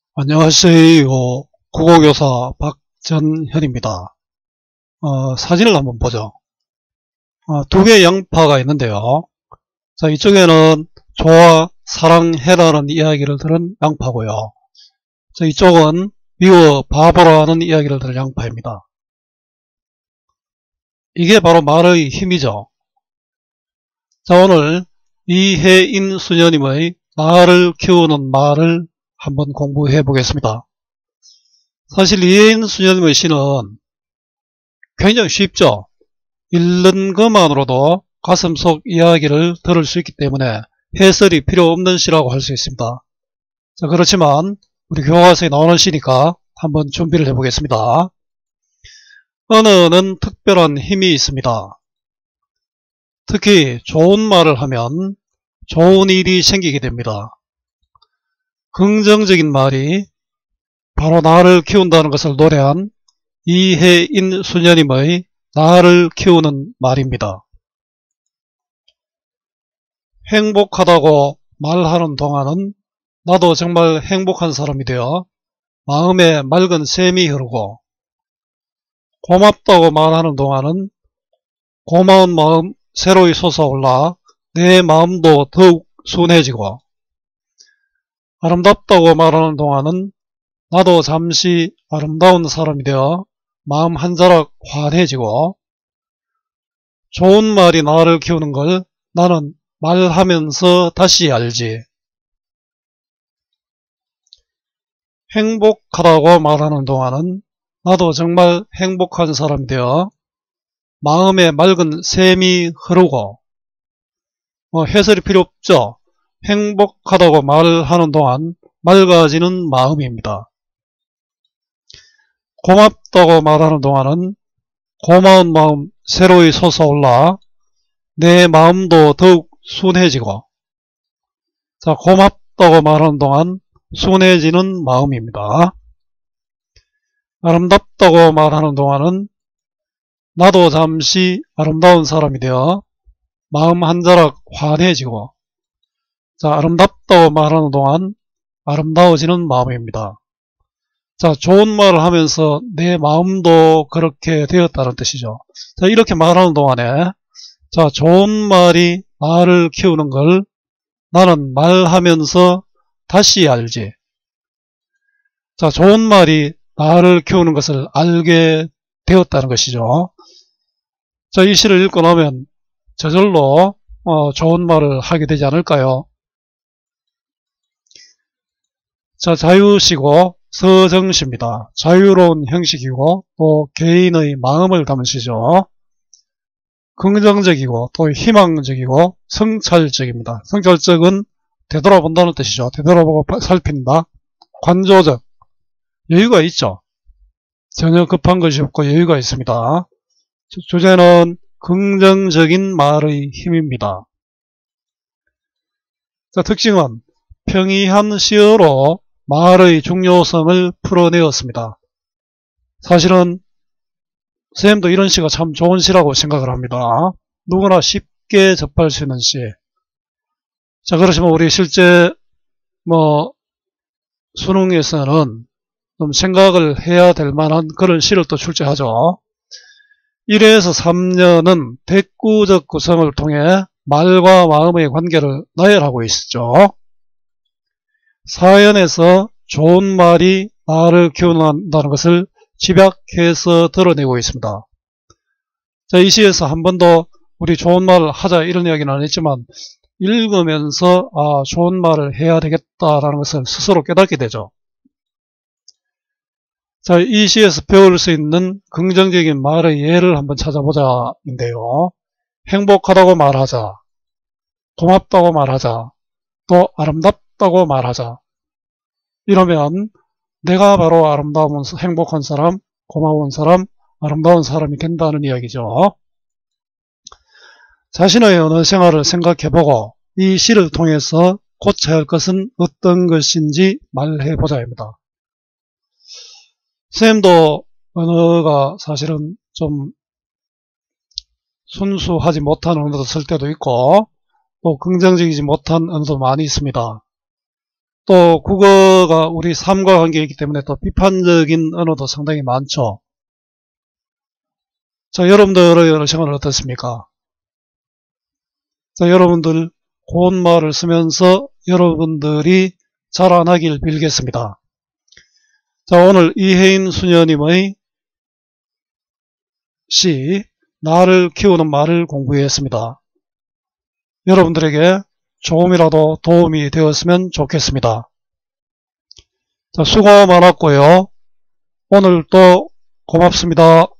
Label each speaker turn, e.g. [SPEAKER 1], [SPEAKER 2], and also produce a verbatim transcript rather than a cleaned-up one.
[SPEAKER 1] 안녕하세요. 국어교사 박전현입니다. 어, 사진을 한번 보죠. 어, 두 개의 양파가 있는데요. 자, 이쪽에는 좋아, 사랑해라는 이야기를 들은 양파고요. 자, 이쪽은 미워, 바보라는 이야기를 들은 양파입니다. 이게 바로 말의 힘이죠. 자, 오늘 이혜인 수녀님의 말을 키우는 말을 한번 공부해 보겠습니다. 사실 이혜인 수녀님의 시는 굉장히 쉽죠. 읽는 것만으로도 가슴속 이야기를 들을 수 있기 때문에 해설이 필요 없는 시라고 할 수 있습니다. 자, 그렇지만 우리 교과서에 나오는 시니까 한번 준비를 해 보겠습니다. 언어는 특별한 힘이 있습니다. 특히 좋은 말을 하면 좋은 일이 생기게 됩니다. 긍정적인 말이 바로 나를 키운다는 것을 노래한 이혜인 수녀님의 나를 키우는 말입니다. 행복하다고 말하는 동안은 나도 정말 행복한 사람이 되어 마음에 맑은 샘이 흐르고, 고맙다고 말하는 동안은 고마운 마음 새로이 솟아올라 내 마음도 더욱 순해지고, 아름답다고 말하는 동안은 나도 잠시 아름다운 사람이 되어 마음 한 자락 환해지고, 좋은 말이 나를 키우는 걸 나는 말하면서 다시 알지. 행복하다고 말하는 동안은 나도 정말 행복한 사람이 되어 마음에 맑은 샘이 흐르고, 뭐 해설이 필요 없죠. 행복하다고 말하는 동안 맑아지는 마음입니다. 고맙다고 말하는 동안은 고마운 마음 새로이 솟아올라 내 마음도 더욱 순해지고, 자, 고맙다고 말하는 동안 순해지는 마음입니다. 아름답다고 말하는 동안은 나도 잠시 아름다운 사람이 되어 마음 한 자락 환해지고, 자, 아름답다고 말하는 동안 아름다워지는 마음입니다. 자, 좋은 말을 하면서 내 마음도 그렇게 되었다는 뜻이죠. 자, 이렇게 말하는 동안에, 자, 좋은 말이 나를 키우는 걸 나는 말하면서 다시 알지. 자, 좋은 말이 나를 키우는 것을 알게 되었다는 것이죠. 자, 이 시를 읽고 나면 저절로 어, 좋은 말을 하게 되지 않을까요? 자, 자유시고 서정시입니다. 자유로운 형식이고 또 개인의 마음을 담은 시죠. 긍정적이고 또 희망적이고 성찰적입니다. 성찰적은 되돌아본다는 뜻이죠. 되돌아보고 살핀다. 관조적, 여유가 있죠. 전혀 급한 것이 없고 여유가 있습니다. 주제는 긍정적인 말의 힘입니다. 자, 특징은 평이한 시어로 말의 중요성을 풀어내었습니다. 사실은 선생님도 이런 시가 참 좋은 시라고 생각을 합니다. 누구나 쉽게 접할 수 있는 시. 자, 그렇지만 우리 실제 뭐 수능에서는 좀 생각을 해야 될 만한 그런 시를 또 출제하죠. 일에서 삼 년은 백구적 구성을 통해 말과 마음의 관계를 나열하고 있죠. 사 연에서 좋은 말이 나를 키운다는 것을 집약해서 드러내고 있습니다. 자, 이 시에서 한 번도 우리 좋은 말을 하자 이런 이야기는 안 했지만 읽으면서 아, 좋은 말을 해야 되겠다라는 것을 스스로 깨닫게 되죠. 자, 이 시에서 배울 수 있는 긍정적인 말의 예를 한번 찾아보자 인데요. 행복하다고 말하자, 고맙다고 말하자, 또 아름답다고 말하자. 이러면 내가 바로 아름다운 행복한 사람, 고마운 사람, 아름다운 사람이 된다는 이야기죠. 자신의 언어 생활을 생각해보고 이 시를 통해서 고쳐야 할 것은 어떤 것인지 말해보자입니다. 선생님도 언어가 사실은 좀 순수하지 못한 언어도 쓸 때도 있고 또 긍정적이지 못한 언어도 많이 있습니다. 또 국어가 우리 삶과 관계이기 때문에 또 비판적인 언어도 상당히 많죠. 자, 여러분들의 생활은 어떻습니까? 자, 여러분들 고운 말을 쓰면서 여러분들이 자라나길 빌겠습니다. 자, 오늘 이혜인 수녀님의 시 나를 키우는 말을 공부했습니다. 여러분들에게 조금이라도 도움이 되었으면 좋겠습니다. 자, 수고 많았고요. 오늘도 고맙습니다.